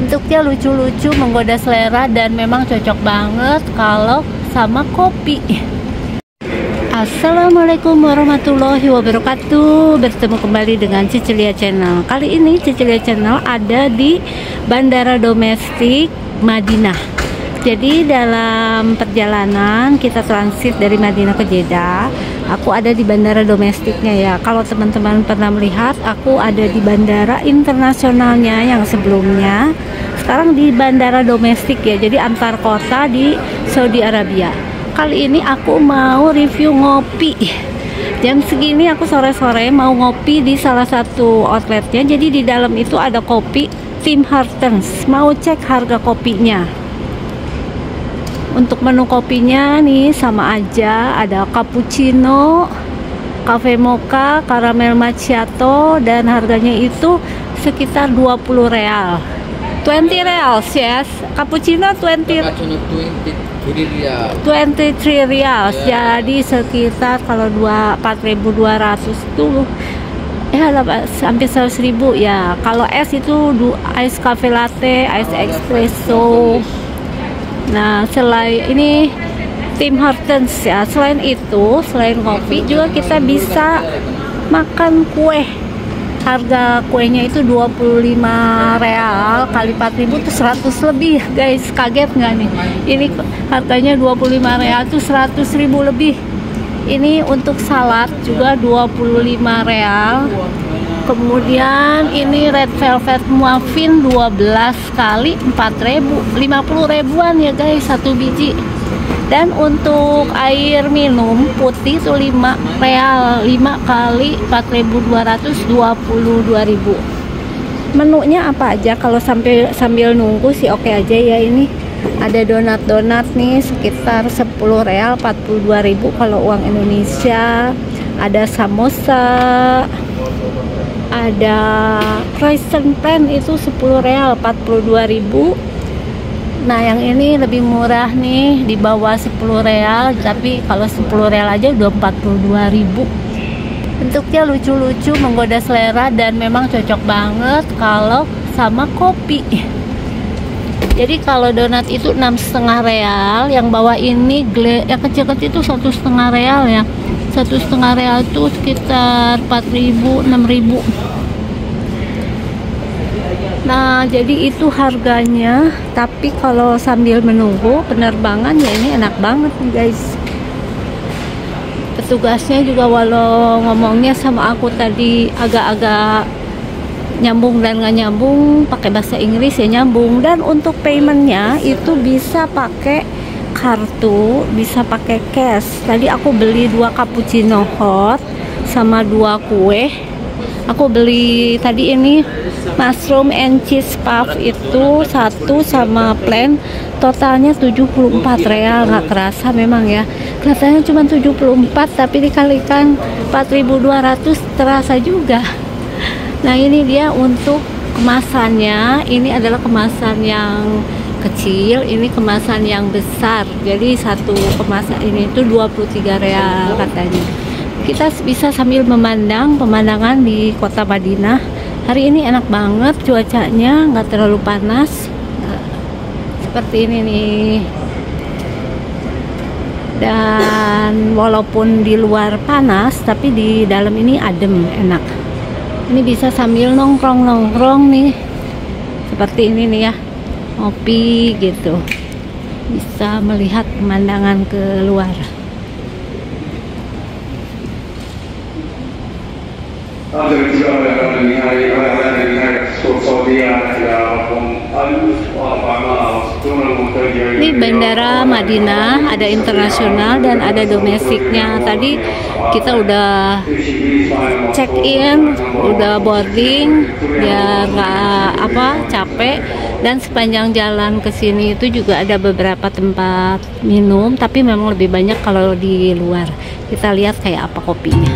Bentuknya lucu-lucu, menggoda selera, dan memang cocok banget kalau sama kopi. Assalamualaikum warahmatullahi wabarakatuh. Bertemu kembali dengan Cicilia Channel. Kali ini Cicilia Channel ada di Bandara Domestik Madinah. Jadi dalam perjalanan kita transit dari Madinah ke Jeddah, aku ada di bandara domestiknya ya. Kalau teman-teman pernah melihat, aku ada di bandara internasionalnya yang sebelumnya. Sekarang di bandara domestik ya, jadi antar kota di Saudi Arabia. Kali ini aku mau review ngopi. Jam segini aku sore-sore mau ngopi di salah satu outletnya. Jadi di dalam itu ada kopi Tim Hortons. Mau cek harga kopinya. Untuk menu kopinya nih sama aja, ada cappuccino, cafe mocha, caramel macchiato, dan harganya itu sekitar 20 real. 20 reals, yes. Cappuccino 23 reals. Jadi sekitar kalau 4.200 itu hampir 100.000 ya. Kalau es itu ice cafe latte, ice espresso. Nah, selain ini Tim Hortons ya. Selain itu, selain kopi juga kita bisa makan kue. Harga kuenya itu 25 real kali 4.000 itu 100 lebih, guys. Kaget nggak nih? Ini harganya 25 real itu 100.000 lebih. Ini untuk salad juga 25 real. Kemudian ini red velvet muffin 12 kali 4.000, 50 ribuan ya guys, satu biji. Dan untuk air minum putih itu 5 real, 5 kali 4.200, 22.000. Menunya apa aja kalau sambil nunggu sih oke aja ya. Ini ada donat nih sekitar 10 real, 42.000 kalau uang Indonesia. Ada samosa, ada croissant pan itu 10 real, 42.000. Nah yang ini lebih murah nih, di bawah 10 real, tapi kalau 10 real aja udah 42.000. Bentuknya lucu-lucu, menggoda selera, dan memang cocok banget kalau sama kopi. Jadi kalau donat itu 6,5 real, yang bawah ini yang kecil-kecil itu 1,5 real ya. 1,5 real itu sekitar 4.000, 6.000. Nah jadi itu harganya. Tapi kalau sambil menunggu penerbangan ya ini enak banget nih guys. Petugasnya juga walau ngomongnya sama aku tadi agak-agak nyambung dan nggak nyambung, pakai bahasa Inggris ya nyambung. Dan untuk paymentnya itu bisa pakai kartu, bisa pakai cash. Tadi aku beli 2 cappuccino hot sama 2 kue. Aku beli tadi ini mushroom and cheese puff itu 1 sama plain, totalnya 74 real. Nggak kerasa memang ya, kelihatannya cuma 74 tapi dikalikan 4.200 terasa juga. Nah ini dia untuk kemasannya. Ini adalah kemasan yang kecil, ini kemasan yang besar. Jadi satu kemasan ini itu 23 real katanya. Kita bisa sambil memandang pemandangan di kota Madinah. Hari ini enak banget cuacanya, nggak terlalu panas. Nah, seperti ini nih. Dan walaupun di luar panas, tapi di dalam ini adem, enak. Ini bisa sambil nongkrong nih, seperti ini nih ya, ngopi gitu, bisa melihat pemandangan ke luar. Ini bandara Madinah, ada internasional dan ada domestiknya. Tadi kita udah check in, udah boarding biar nggak capek. Dan sepanjang jalan ke sini itu juga ada beberapa tempat minum, tapi memang lebih banyak kalau di luar. Kita lihat kayak apa kopinya.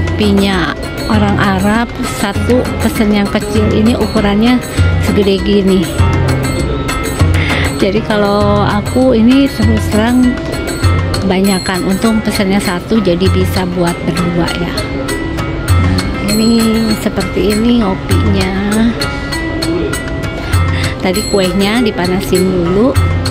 kopinya orang Arab. Satu pesen yang kecil ini ukurannya segede gini. Jadi kalau aku ini terus terang kebanyakan, untung pesannya satu jadi bisa buat berdua ya. Nah, ini seperti ini kopinya. Tadi kuenya dipanasin dulu.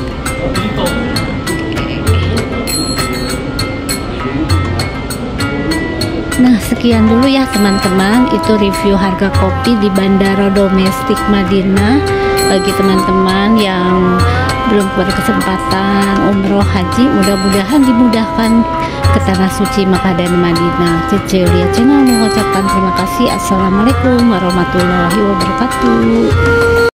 Nah, sekian dulu ya teman-teman, itu review harga kopi di Bandara Domestik Madinah. Bagi teman-teman yang belum berkesempatan umroh haji, mudah-mudahan dimudahkan ke tanah suci Makkah dan Madinah. Cecelia channel mengucapkan terima kasih. Assalamualaikum warahmatullahi wabarakatuh.